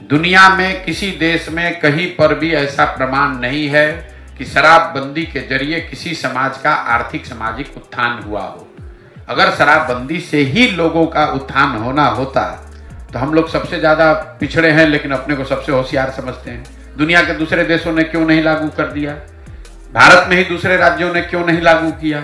दुनिया में किसी देश में कहीं पर भी ऐसा प्रमाण नहीं है कि शराबबंदी के जरिए किसी समाज का आर्थिक सामाजिक उत्थान हुआ हो। अगर शराबबंदी से ही लोगों का उत्थान होना होता तो हम लोग सबसे ज़्यादा पिछड़े हैं, लेकिन अपने को सबसे होशियार समझते हैं। दुनिया के दूसरे देशों ने क्यों नहीं लागू कर दिया? भारत में ही दूसरे राज्यों ने क्यों नहीं लागू किया?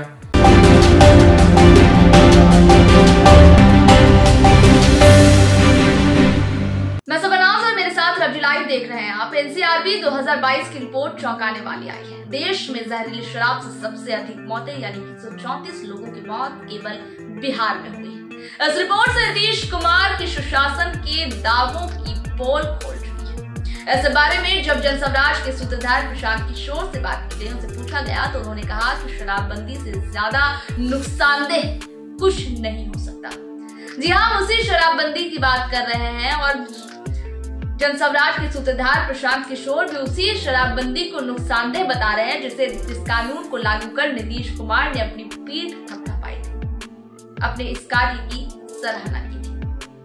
मैं सबनाज और मेरे साथ रवि लाइव देख रहे हैं आप। एनसीआरबी 2022 की रिपोर्ट चौंकाने वाली आई है। देश में जहरीली शराब से सबसे अधिक मौतें यानी कि 134 लोगों की मौत केवल बिहार में हुई है। इस रिपोर्ट से नीतीश कुमार के सुशासन के दावों की पोल खोल चुकी है। ऐसे बारे में जब जनसवराज के सूत्रधार प्रशांत किशोर से बात की गई, उनसे पूछा गया तो उन्होंने कहा कि शराबबंदी से ज्यादा नुकसानदेह कुछ नहीं हो सकता। जी हाँ, उसी शराबबंदी की बात कर रहे हैं और जनसवराज के सूत्रधार प्रशांत किशोर भी उसी शराबबंदी को नुकसानदेह बता रहे हैं जिस कानून को लागू कर नीतीश कुमार ने अपनी पीठ थपथपाई थी, अपने इस कार्य की सराहना की थी।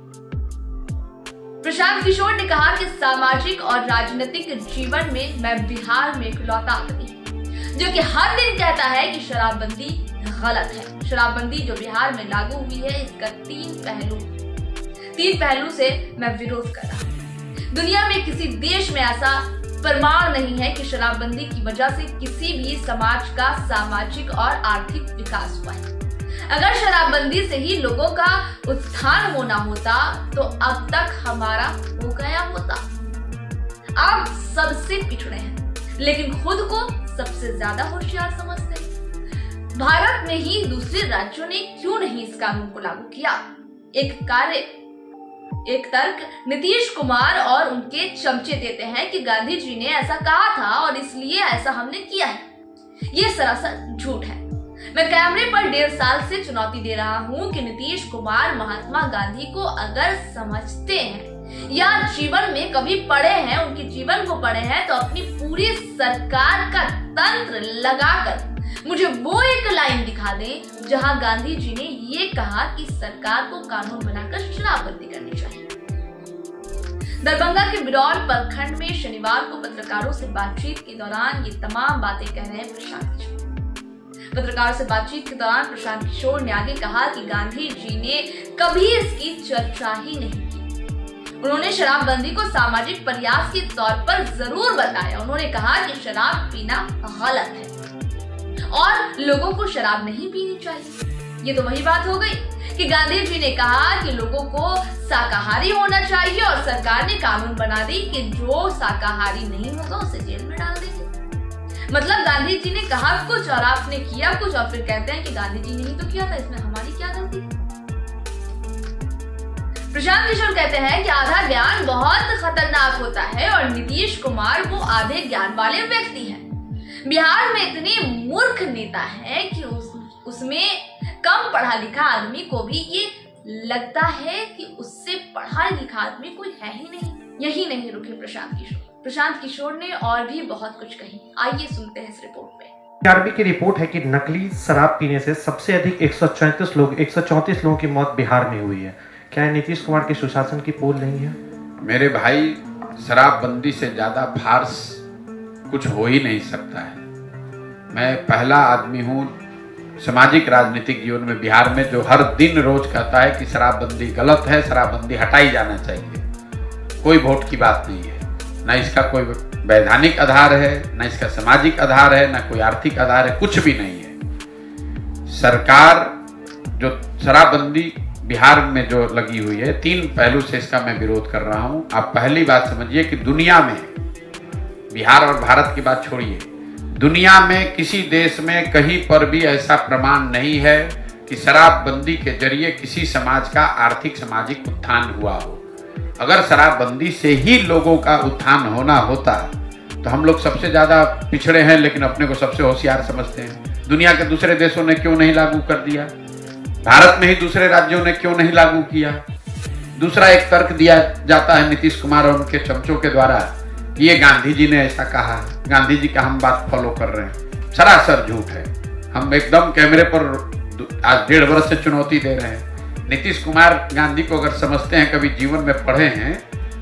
प्रशांत किशोर ने कहा कि सामाजिक और राजनीतिक जीवन में मैं बिहार में इकलौता आदमी जो कि हर दिन कहता है कि शराबबंदी गलत है। शराबबंदी जो बिहार में लागू हुई है, इसका तीन पहलू से मैं विरोध कर रहा हूँ। दुनिया में किसी देश में ऐसा प्रमाण नहीं है कि शराबबंदी की वजह से किसी भी समाज का सामाजिक और आर्थिक विकास हुआ है। अगर शराबबंदी से ही लोगों का उत्थान होना होता तो अब तक हमारा हो गया होता। आप सबसे पिछड़े हैं, लेकिन खुद को सबसे ज्यादा होशियार समझते हैं। भारत में ही दूसरे राज्यों ने क्यों नहीं इस कानून को लागू किया? एक तर्क नीतीश कुमार और उनके चमचे देते हैं कि गांधी जी ने ऐसा कहा था और इसलिए ऐसा हमने किया है। ये सरासर झूठ है। मैं कैमरे पर 1.5 साल से चुनौती दे रहा हूं कि नीतीश कुमार महात्मा गांधी को अगर समझते हैं या जीवन में कभी पढ़े हैं, उनके जीवन को पढ़े हैं, तो अपनी पूरी सरकार का तंत्र लगाकर मुझे वो एक लाइन दिखा दें जहां गांधी जी ने ये कहा कि सरकार को कानून बनाकर शराबबंदी करनी चाहिए। दरभंगा के बिरौल प्रखंड में शनिवार को पत्रकारों से बातचीत के दौरान ये तमाम बातें कह रहे हैं प्रशांत किशोर। पत्रकारों से बातचीत के दौरान प्रशांत किशोर ने आगे कहा कि गांधी जी ने कभी इसकी चर्चा ही नहीं की। उन्होंने शराबबंदी को सामाजिक प्रयास के तौर पर जरूर बताया। उन्होंने कहा कि शराब पीना गलत है और लोगों को शराब नहीं पीनी चाहिए। ये तो वही बात हो गई कि गांधी जी ने कहा कि लोगों को शाकाहारी होना चाहिए और सरकार ने कानून बना दी कि जो शाकाहारी नहीं होगा उसे जेल में डाल देंगे। मतलब गांधी जी ने कहा कुछ और आपने किया कुछ, और फिर कहते हैं कि गांधी जी ने ही तो किया था, इसमें हमारी क्या गलती? प्रशांत किशोर कहते हैं कि आधा ज्ञान बहुत खतरनाक होता है और नीतीश कुमार वो आधे ज्ञान वाले व्यक्ति हैं। बिहार में इतने मूर्ख नेता है कि उसमें कम पढ़ा लिखा आदमी को भी ये लगता है कि उससे पढ़ा लिखा आदमी कोई है ही नहीं। यही नहीं रुके प्रशांत किशोर ने और भी बहुत कुछ कही। आइए सुनते हैं इस रिपोर्ट में। एनसीआरबी की रिपोर्ट है कि नकली शराब पीने से सबसे अधिक 134 लोगों की मौत बिहार में हुई है। क्या नीतीश कुमार के सुशासन की पोल नहीं है? मेरे भाई, शराबबंदी से ज्यादा फार्स कुछ हो ही नहीं सकता है। मैं पहला आदमी हूँ सामाजिक राजनीतिक जीवन में बिहार में जो हर दिन रोज कहता है कि शराबबंदी गलत है, शराबबंदी हटाई जाना चाहिए। कोई वोट की बात नहीं है, ना इसका कोई वैधानिक आधार है, ना इसका सामाजिक आधार है, ना कोई आर्थिक आधार है, कुछ भी नहीं है। सरकार जो शराबबंदी बिहार में जो लगी हुई है, 3 पहलू से इसका मैं विरोध कर रहा हूं। आप पहली बात समझिए कि दुनिया में, बिहार और भारत की बात छोड़िए, दुनिया में किसी देश में कहीं पर भी ऐसा प्रमाण नहीं है कि शराबबंदी के जरिए किसी समाज का आर्थिक सामाजिक उत्थान हुआ हो। अगर शराबबंदी से ही लोगों का उत्थान होना होता तो हम लोग सबसे ज्यादा पिछड़े हैं, लेकिन अपने को सबसे होशियार समझते हैं। दुनिया के दूसरे देशों ने क्यों नहीं लागू कर दिया? भारत में ही दूसरे राज्यों ने क्यों नहीं लागू किया? दूसरा एक तर्क दिया जाता है नीतीश कुमार और उनके चमचों के द्वारा, ये गांधी जी ने ऐसा कहा, गांधी जी का हम बात फॉलो कर रहे हैं। सरासर झूठ है। हम एकदम कैमरे पर आज 1.5 वर्ष से चुनौती दे रहे हैं। नीतीश कुमार गांधी को अगर समझते हैं, कभी जीवन में पढ़े हैं,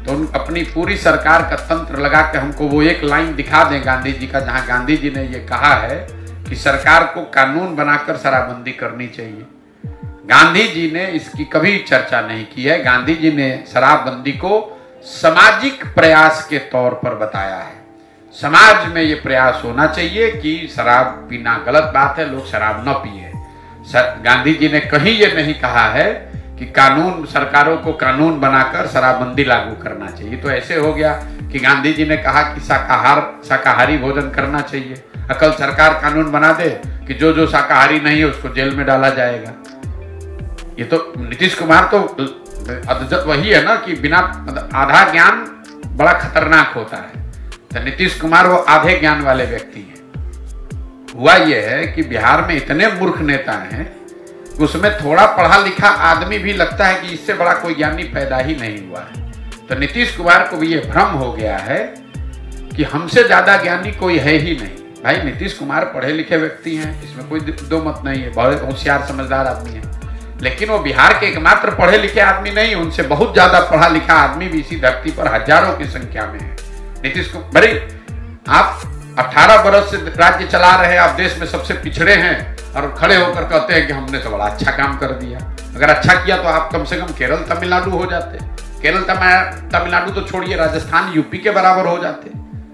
तो उन अपनी पूरी सरकार का तंत्र लगा के हमको वो एक लाइन दिखा दें गांधी जी का, जहां गांधी जी ने ये कहा है कि सरकार को कानून बनाकर शराबबंदी करनी चाहिए। गांधी जी ने इसकी कभी चर्चा नहीं की है। गांधी जी ने शराबबंदी को सामाजिक प्रयास के तौर पर बताया है। समाज में ये प्रयास होना चाहिए कि शराब पीना गलत बात है, लोग शराब न पिए। गांधी जी ने कहीं ये नहीं कहा है कि कानून, सरकारों को कानून बनाकर शराबबंदी लागू करना चाहिए। तो ऐसे हो गया कि गांधी जी ने कहा कि शाकाहारी भोजन करना चाहिए, कल सरकार कानून बना दे कि जो शाकाहारी नहीं है उसको जेल में डाला जाएगा। ये तो नीतीश कुमार तो वही है ना कि बिना आधा ज्ञान बड़ा खतरनाक होता है। तो नीतीश कुमार वो आधे ज्ञान वाले व्यक्ति हैं। हुआ यह है कि बिहार में इतने मूर्ख नेता हैं, उसमें थोड़ा पढ़ा लिखा आदमी भी लगता है कि इससे बड़ा कोई ज्ञानी पैदा ही नहीं हुआ है। तो नीतीश कुमार को भी ये भ्रम हो गया है कि हमसे ज्यादा ज्ञानी कोई है ही नहीं। भाई नीतीश कुमार पढ़े लिखे व्यक्ति हैं, इसमें कोई दो मत नहीं है, बहुत होशियार समझदार आदमी है, लेकिन वो बिहार के एकमात्र पढ़े लिखे आदमी नहीं, उनसे बहुत ज्यादा पढ़ा लिखा आदमी भी इसी धरती पर हजारों की संख्या में है। नीतीश कुमार, आप 18 बरस से राज्य चला रहे हैं, आप देश में सबसे पिछड़े हैं और खड़े होकर कहते हैं कि हमने तो बड़ा अच्छा काम कर दिया। अगर अच्छा किया तो आप कम से कम केरल तमिलनाडु हो जाते। केरल तमिलनाडु तो छोड़िए, राजस्थान यूपी के बराबर हो जाते।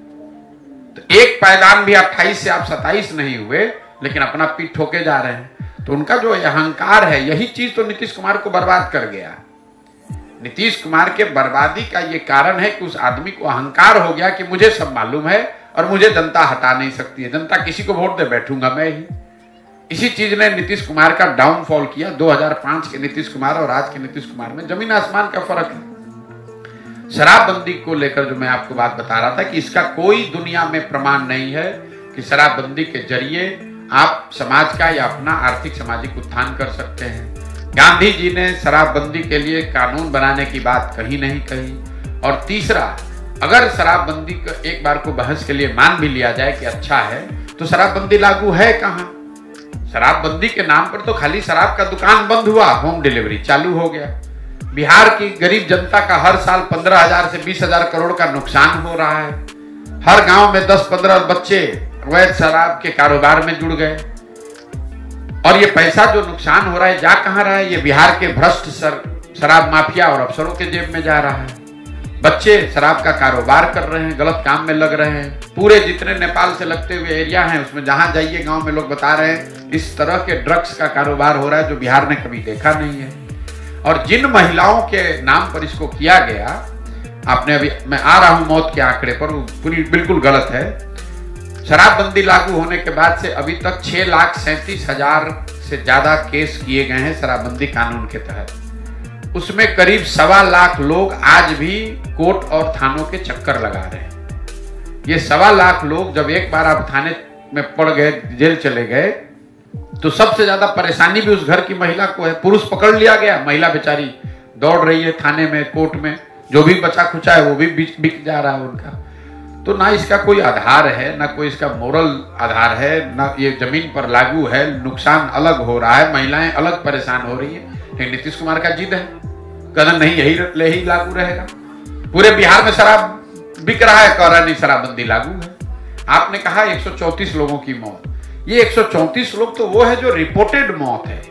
तो एक पायदान भी 28 से आप 27 नहीं हुए, लेकिन अपना पीठ ठोके जा रहे हैं। तो उनका जो अहंकार है, यही चीज तो नीतीश कुमार को बर्बाद कर गया। नीतीश कुमार के बर्बादी का ये कारण है कि उस आदमी को अहंकार हो गया कि मुझे सब मालूम है और मुझे जनता हटा नहीं सकती है, जनता किसी को वोट दे बैठूंगा मैं ही। इसी चीज ने नीतीश कुमार का डाउनफॉल किया। 2005 के नीतीश कुमार और आज के नीतीश कुमार में जमीन आसमान का फर्क है। शराबबंदी को लेकर जो मैं आपको बात बता रहा था कि इसका कोई दुनिया में प्रमाण नहीं है कि शराबबंदी के जरिए आप समाज का या अपना आर्थिक सामाजिक उत्थान कर सकते हैं। गांधी जी ने शराबबंदी के लिए कानून बनाने की बात कहीं नहीं कही। और तीसरा, अगर शराबबंदी को एक बार को बहस के लिए मान भी लिया जाए कि अच्छा है, तो शराबबंदी लागू है कहां? शराबबंदी के नाम पर तो खाली शराब का दुकान बंद हुआ, होम डिलीवरी चालू हो गया। बिहार की गरीब जनता का हर साल 15,000 से 20,000 करोड़ का नुकसान हो रहा है। हर गांव में 10-15 बच्चे अवैध शराब के कारोबार में जुड़ गए। और ये पैसा जो नुकसान हो रहा है जा कहां रहा है? ये बिहार के भ्रष्ट शराब माफिया और अफसरों के जेब में जा रहा है। बच्चे शराब का कारोबार कर रहे हैं, गलत काम में लग रहे हैं। पूरे जितने नेपाल से लगते हुए एरिया हैं, उसमें जहां जाइए गांव में लोग बता रहे हैं इस तरह के ड्रग्स का कारोबार हो रहा है जो बिहार ने कभी देखा नहीं है। और जिन महिलाओं के नाम पर इसको किया गया, आपने अभी, मैं आ रहा हूं मौत के आंकड़े पर, वो पूरी बिल्कुल गलत है। शराबबंदी लागू होने के बाद से अभी तक 6,37,000 से ज्यादा केस किए गए हैं शराबबंदी कानून के तहत। उसमें करीब 1.25 लाख लोग आज भी कोर्ट और थानों के चक्कर लगा रहे हैं। ये 1.25 लाख लोग जब एक बार आप थाने में पड़ गए, जेल चले गए, तो सबसे ज्यादा परेशानी भी उस घर की महिला को है। पुरुष पकड़ लिया गया, महिला बेचारी दौड़ रही है थाने में, कोर्ट में, जो भी बचा खुचा है वो भी बिक जा रहा है उनका। तो ना इसका कोई आधार है, ना कोई इसका मोरल आधार है, ना ये जमीन पर लागू है। नुकसान अलग हो रहा है, महिलाएं अलग परेशान हो रही है। लेकिन नीतीश कुमार का जिद है, कदम नहीं यही लागू रहेगा। पूरे बिहार में शराब बिक रहा है, कह रहा नहीं शराबबंदी लागू है। आपने कहा 134 लोगों की मौत, ये 134 लोग तो वो है जो रिपोर्टेड मौत है।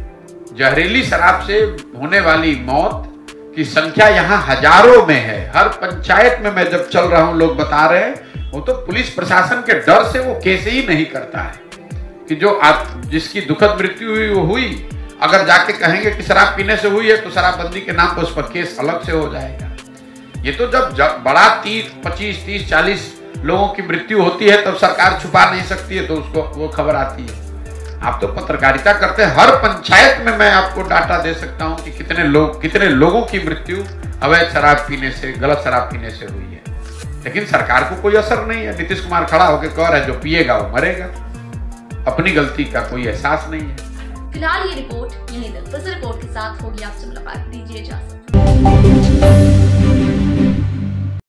जहरीली शराब से होने वाली मौत की संख्या यहाँ हजारों में है। हर पंचायत में मैं जब चल रहा हूं, लोग बता रहे हैं वो तो पुलिस प्रशासन के डर से वो केस ही नहीं करता है कि जो जिसकी दुखद मृत्यु हुई वो हुई। अगर जाके कहेंगे कि शराब पीने से हुई है तो शराबबंदी के नाम पर उस पर केस अलग से हो जाएगा। ये तो जब बड़ा 30, 25, 30, 40 लोगों की मृत्यु होती है तब सरकार छुपा नहीं सकती है, तो उसको वो खबर आती है। आप तो पत्रकारिता करते हैं, हर पंचायत में मैं आपको डाटा दे सकता हूं कि कितने लोगों की मृत्यु अवैध शराब पीने से, गलत शराब पीने से हुई है। लेकिन सरकार को कोई असर नहीं है। नीतीश कुमार खड़ा होकर कह रहा है जो पिएगा वो मरेगा। अपनी गलती का कोई एहसास नहीं है। फिलहाल ये रिपोर्ट यहीं तक। फिर से रिपोर्ट के साथ होगी आपसे मुलाकात। दीजिए इजाजत।